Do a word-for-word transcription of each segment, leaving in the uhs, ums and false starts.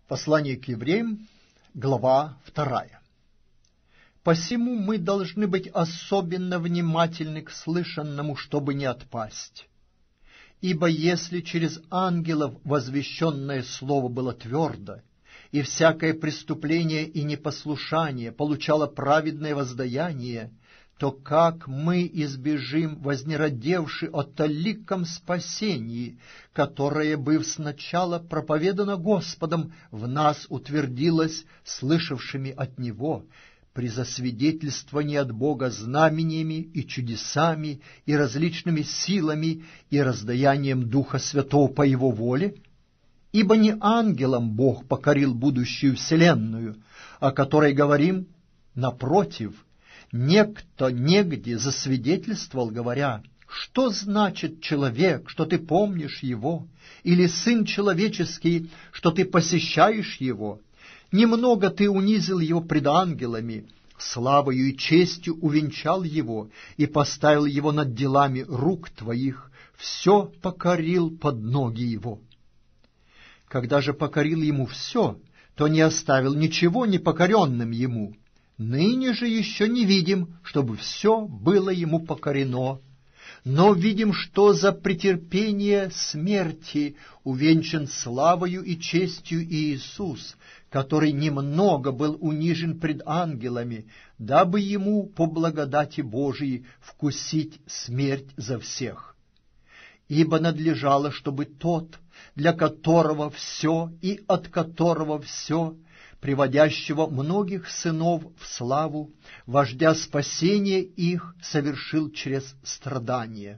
Послание к евреям, глава вторая. «Посему мы должны быть особенно внимательны к слышанному, чтобы не отпасть. Ибо если через ангелов возвещенное слово было твердо, и всякое преступление и непослушание получало праведное воздаяние, то как мы избежим, вознеродевши о таликом спасении, которое, быв сначала проповедано Господом, в нас утвердилось слышавшими от Него, при засвидетельствовании от Бога знамениями и чудесами и различными силами и раздаянием Духа Святого по Его воле? Ибо не ангелам Бог покорил будущую вселенную, о которой говорим, напротив, некто негде засвидетельствовал, говоря: что значит человек, что ты помнишь его, или сын человеческий, что ты посещаешь его? Немного ты унизил его пред ангелами, славою и честью увенчал его и поставил его над делами рук твоих, все покорил под ноги его. Когда же покорил ему все, то не оставил ничего непокоренным ему. Ныне же еще не видим, чтобы все было ему покорено, но видим, что за претерпение смерти увенчан славою и честью Иисус, который немного был унижен пред ангелами, дабы ему по благодати Божией вкусить смерть за всех. Ибо надлежало, чтобы тот, для которого все и от которого все, приводящего многих сынов в славу, вождя спасения их совершил через страдания.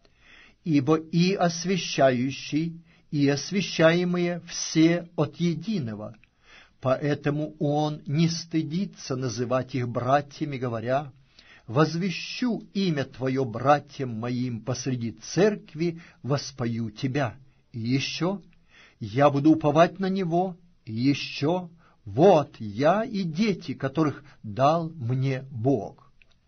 Ибо и освящающий, и освящаемые все от единого, поэтому он не стыдится называть их братьями, говоря: «Возвещу имя Твое братьям моим посреди церкви, воспою Тебя». И еще: «Я буду уповать на Него». И еще: «Вот я и дети, которых дал мне Бог».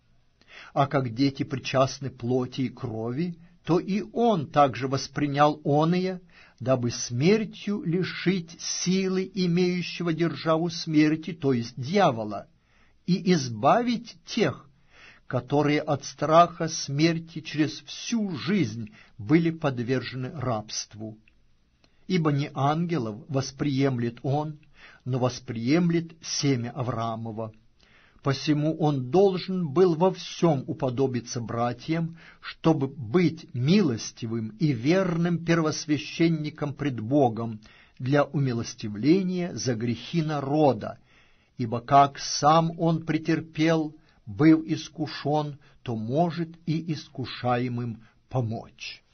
А как дети причастны плоти и крови, то и он также воспринял оные, дабы смертью лишить силы имеющего державу смерти, то есть дьявола, и избавить тех, которые от страха смерти через всю жизнь были подвержены рабству. Ибо не ангелов восприемлет он, но восприемлет семя Авраамова. Посему он должен был во всем уподобиться братьям, чтобы быть милостивым и верным первосвященником пред Богом для умилостивления за грехи народа, ибо как сам он претерпел, быв искушен, то может и искушаемым помочь.